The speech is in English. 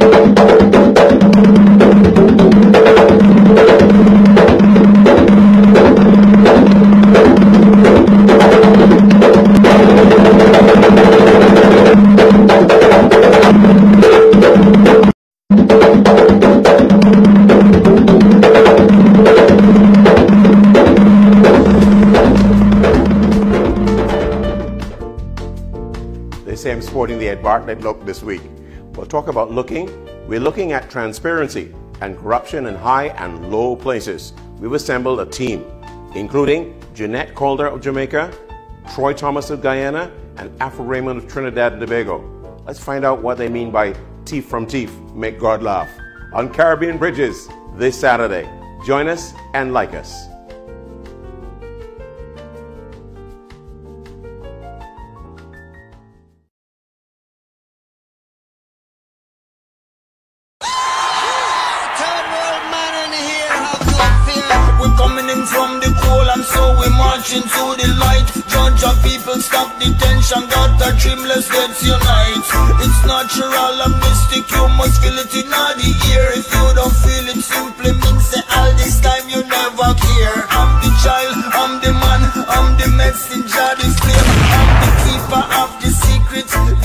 I'm sporting the Ed Bartlett look this week. We'll talk about looking. We're looking at transparency and corruption in high and low places. We've assembled a team, including Jeanette Calder of Jamaica, Troy Thomas of Guyana, and Afro Raymond of Trinidad and Tobago. Let's find out what they mean by teeth from teeth, make God laugh. On Caribbean Bridges this Saturday. Join us and like us. From the coal and so we marching to the light. Judge of people, stop detention, God the dreamless let's unite. It's natural and mystic, you must feel it in all the ear. If you don't feel it, simply means say all this time you never care. I'm the child, I'm the man, I'm the messenger, the flame, I'm the keeper of the secret.